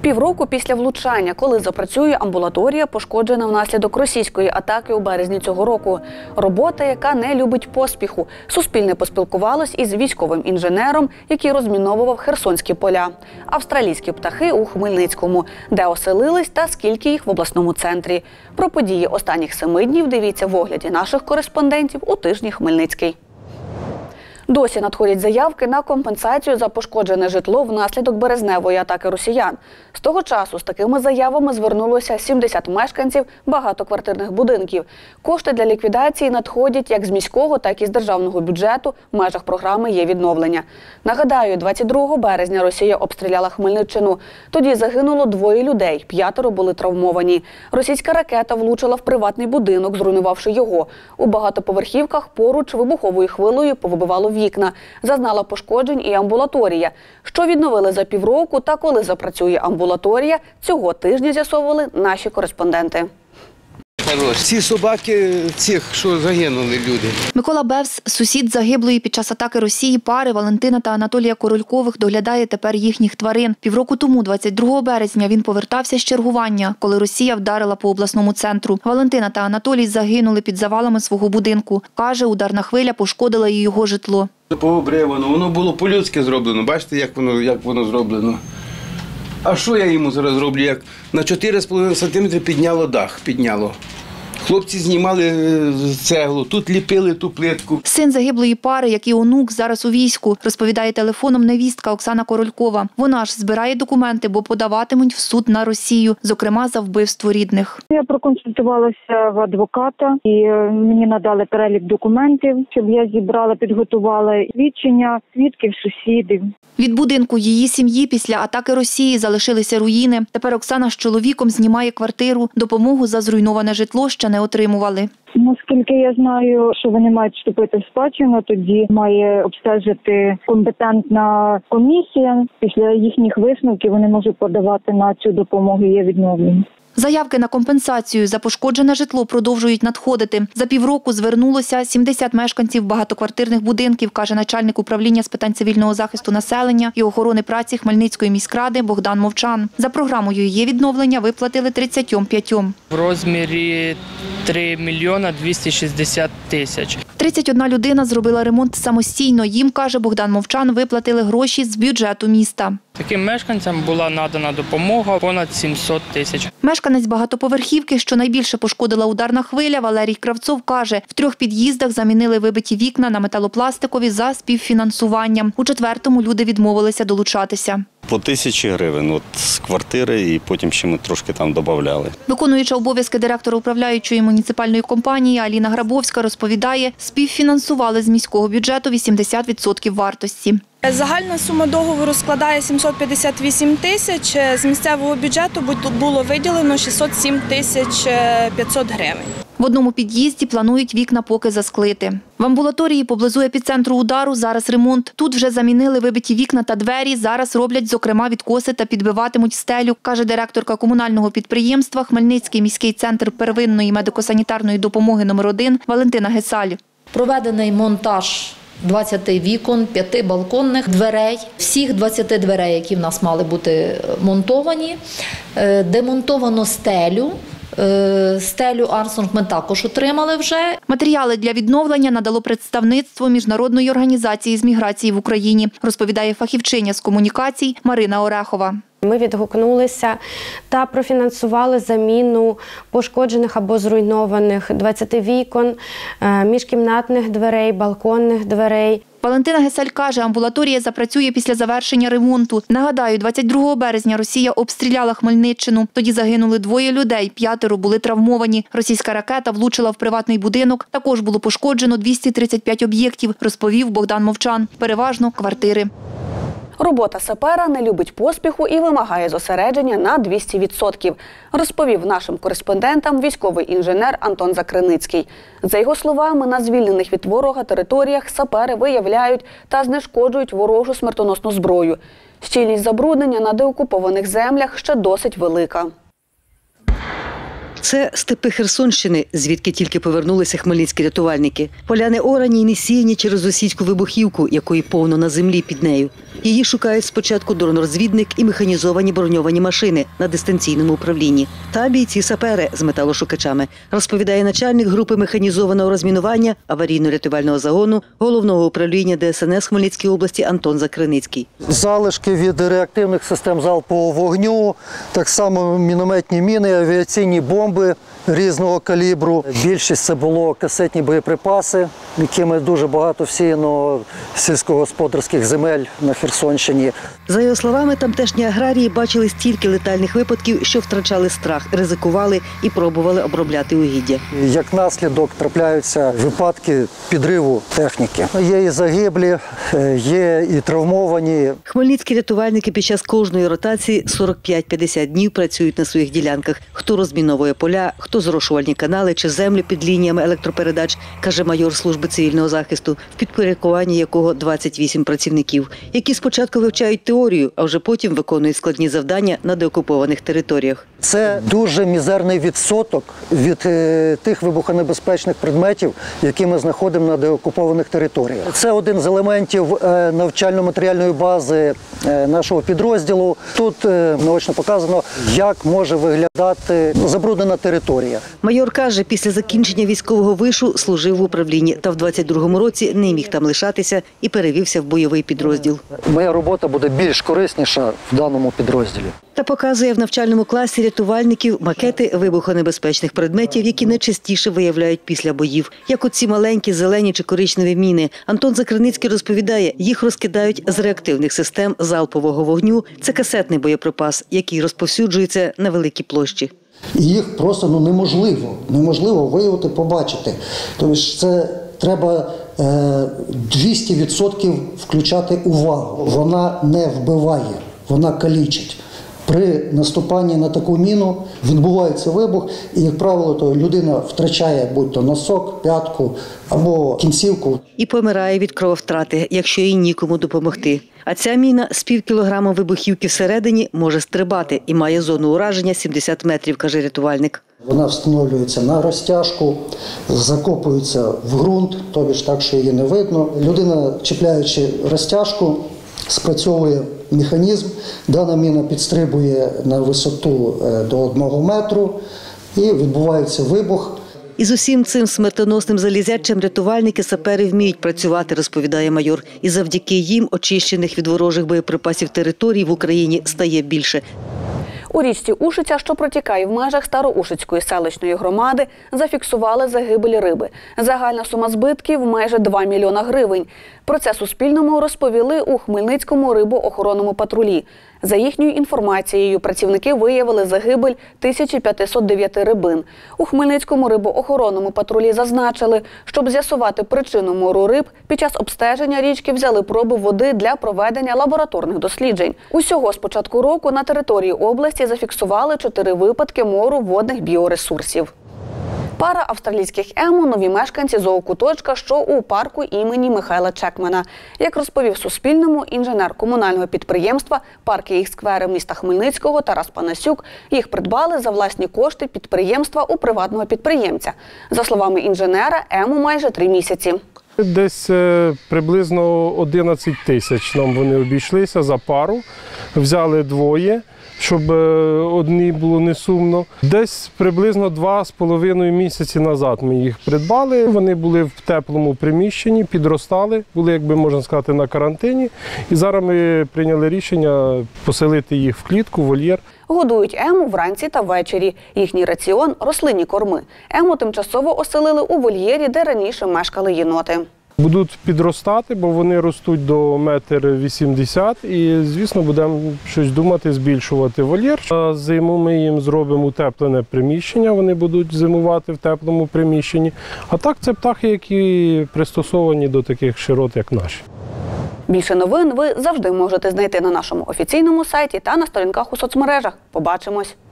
Півроку після влучання, коли запрацює амбулаторія, пошкоджена внаслідок російської атаки у березні цього року. Робота, яка не любить поспіху. Суспільне поспілкувалось із військовим інженером, який розміновував херсонські поля. Австралійські птахи у Хмельницькому, де оселились та скільки їх в обласному центрі. Про події останніх 7 днів дивіться в огляді наших кореспондентів у тижні Хмельницький. Досі надходять заявки на компенсацію за пошкоджене житло внаслідок березневої атаки росіян. З того часу з такими заявами звернулося 70 мешканців багатоквартирних будинків. Кошти для ліквідації надходять як з міського, так і з державного бюджету в межах програми «Є відновлення». Нагадаю, 22 березня Росія обстріляла Хмельниччину. Тоді загинуло 2 людей, 5 були травмовані. Російська ракета влучила в приватний будинок, зруйнувавши його. У багатоповерхівках поруч вибуховою хвилею повибивало вікна. Зазнала пошкоджень і амбулаторія. Що відновили за півроку та коли запрацює амбулаторія, цього тижня з'ясовували наші кореспонденти. Ці собаки, що загинули люди. Микола Бевс, сусід загиблої під час атаки Росії пари Валентина та Анатолія Королькових, доглядає тепер їхніх тварин. Півроку тому, 22 березня, він повертався з чергування, коли Росія вдарила по обласному центру. Валентина та Анатолій загинули під завалами свого будинку. Каже, ударна хвиля пошкодила і його житло. Пообревано, воно було по-людськи зроблено. Бачите, як воно зроблено. А що я йому зараз роблю? Як на 4,5 см підняло дах, Хлопці знімали цеглу, тут ліпили ту плитку. Син загиблої пари, як і онук, зараз у війську, розповідає телефоном невістка Оксана Королькова. Вона ж збирає документи, бо подаватимуть в суд на Росію, зокрема за вбивство рідних. Я проконсультувалася в адвоката і мені надали перелік документів, щоб я зібрала, підготувала свідчення свідків, сусідів. Від будинку її сім'ї після атаки Росії залишилися руїни. Тепер Оксана з чоловіком знімає квартиру. Допомогу за зруйноване житло ще не отримували. Наскільки я знаю, що вони мають вступити в спадщину, тоді має обстежити компетентна комісія. Після їхніх висновків вони можуть подавати на цю допомогу «Є відновлення». Заявки на компенсацію за пошкоджене житло продовжують надходити. За півроку звернулося 70 мешканців багатоквартирних будинків, каже начальник управління з питань цивільного захисту населення і охорони праці Хмельницької міськради Богдан Мовчан. За програмою «Є відновлення» виплатили 35. В розмірі 3 мільйона 260 тисяч. 31 людина зробила ремонт самостійно. Їм, каже Богдан Мовчан, виплатили гроші з бюджету міста. Таким мешканцям була надана допомога понад 700 тисяч. Мешканець багатоповерхівки, що найбільше пошкодила ударна хвиля, Валерій Кравцов, каже, в 3 під'їздах замінили вибиті вікна на металопластикові за співфінансуванням. У 4-му люди відмовилися долучатися. По 1000 гривень з квартири і потім ще ми трошки там додавали. Виконуюча обов'язки директора управляючої муніципальної компанії Аліна Грабовська розповідає, співфінансували з міського бюджету 80% вартості. Загальна сума договору складає 758 тисяч. З місцевого бюджету було виділено 607 тисяч 500 гривень. В одному під'їзді планують вікна поки засклити. В амбулаторії поблизу епіцентру удару зараз ремонт. Тут вже замінили вибиті вікна та двері, зараз роблять, зокрема, відкоси та підбиватимуть стелю, каже директорка комунального підприємства Хмельницький міський центр первинної медико-санітарної допомоги номер 1 Валентина Гесаль. Проведений монтаж 20 вікон, 5 балконних дверей, всіх 20 дверей, які в нас мали бути монтовані. Демонтовано стелю. Стелю Армстронг ми також отримали вже. Матеріали для відновлення надало представництво Міжнародної організації з міграції в Україні, розповідає фахівчиня з комунікацій Марина Орехова. Ми відгукнулися та профінансували заміну пошкоджених або зруйнованих 20 вікон, міжкімнатних дверей, балконних дверей. Валентина Гесаль каже, амбулаторія запрацює після завершення ремонту. Нагадаю, 22 березня Росія обстріляла Хмельниччину. Тоді загинули 2 людей, 5 були травмовані. Російська ракета влучила в приватний будинок. Також було пошкоджено 235 об'єктів, розповів Богдан Мовчан. Переважно квартири. Робота сапера не любить поспіху і вимагає зосередження на 200%, розповів нашим кореспондентам військовий інженер Антон Закриницький. За його словами, на звільнених від ворога територіях сапери виявляють та знешкоджують ворожу смертоносну зброю. Щільність забруднення на деокупованих землях ще досить велика. Це степи Херсонщини, звідки тільки повернулися хмельницькі рятувальники. Поля неорані й не сіяні через російську вибухівку, якої повно на землі під нею. Її шукають спочатку дронорозвідник і механізовані броньовані машини на дистанційному управлінні та бійці-сапери з металошукачами, розповідає начальник групи механізованого розмінування аварійно-рятувального загону Головного управління ДСНС Хмельницької області Антон Закриницький. Залишки від реактивних систем залпового вогню, так само мінометні міни, авіаційні бомби різного калібру. Більшість це було касетні боєприпаси, якими дуже багато всіяно сільськогосподарських земель на Херсонщині. За його словами, тамтешні аграрії бачили стільки летальних випадків, що втрачали страх, ризикували і пробували обробляти угіддя. Як наслідок трапляються випадки підриву техніки. Є і загиблі, є і травмовані. Хмельницькі рятувальники під час кожної ротації 45-50 днів працюють на своїх ділянках. Хто розміновує поля, хто зрошувальні канали чи землі під лініями електропередач, каже майор служби цивільного захисту, в підпорядкуванні якого 28 працівників, які спочатку вивчають теорію, а вже потім виконують складні завдання на деокупованих територіях. Це дуже мізерний відсоток від тих вибухонебезпечних предметів, які ми знаходимо на деокупованих територіях. Це один з елементів навчально-матеріальної бази нашого підрозділу. Тут наочно показано, як може виглядати забруднена територія. Майор каже, після закінчення військового вишу служив в управлінні та в 22-му році не міг там лишатися і перевівся в бойовий підрозділ. Моя робота буде більш корисніша в даному підрозділі. Та показує в навчальному класі рятувальників макети вибухонебезпечних предметів, які найчастіше виявляють після боїв. Як оці маленькі зелені чи коричневі міни. Антон Закриницький розповідає, їх розкидають з реактивних систем залпового вогню. Це касетний боєприпас, який розповсюджується на великій площі. І їх просто неможливо виявити, побачити. Тобто це треба 200% включати увагу. Вона не вбиває, вона калічить. При наступанні на таку міну відбувається вибух, і, як правило, то людина втрачає будь-то носок, п'ятку або кінцівку. І помирає від крововтрати, якщо їй нікому допомогти. А ця міна з півкілограма вибухівки всередині може стрибати і має зону ураження 70 метрів, каже рятувальник. Вона встановлюється на розтяжку, закопується в ґрунт, тобто так, що її не видно. Людина, чіпляючи розтяжку, спрацьовує механізм, дана міна підстрибує на висоту до 1 метру і відбувається вибух. І з усім цим смертоносним залізячим рятувальники сапери вміють працювати, розповідає майор. І завдяки їм очищених від ворожих боєприпасів територій в Україні стає більше. У річці Ушиця, що протікає в межах Староушицької селищної громади, зафіксували загибель риби. Загальна сума збитків – майже 2 мільйона гривень. Про це Суспільному розповіли у Хмельницькому рибоохоронному патрулі. За їхньою інформацією, працівники виявили загибель 1509 рибин. У Хмельницькому рибоохоронному патрулі зазначили, щоб з'ясувати причину мору риб, під час обстеження річки взяли проби води для проведення лабораторних досліджень. Усього з початку року на території області зафіксували 4 випадки мору водних біоресурсів. Пара австралійських ему – нові мешканці зоокуточка, що у парку імені Михайла Чекмана. Як розповів Суспільному інженер комунального підприємства «Парки їх сквери» міста Хмельницького Тарас Панасюк, їх придбали за власні кошти підприємства у приватного підприємця. За словами інженера, ему майже 3 місяці. Десь приблизно 11 тисяч нам вони обійшлися за пару. Взяли 2, щоб одній було не сумно. Десь приблизно 2,5 місяці назад ми їх придбали. Вони були в теплому приміщенні, підростали, були, як би можна сказати, на карантині. І зараз ми прийняли рішення поселити їх в клітку, в вольєр. Годують ему вранці та ввечері. Їхній раціон – рослинні корми. Ему тимчасово оселили у вольєрі, де раніше мешкали єноти. Будуть підростати, бо вони ростуть до 1,80 м і, звісно, будемо щось думати, збільшувати вольєр. А зиму ми їм зробимо утеплене приміщення, вони будуть зимувати в теплому приміщенні. А так це птахи, які пристосовані до таких широт, як наші. Більше новин ви завжди можете знайти на нашому офіційному сайті та на сторінках у соцмережах. Побачимось!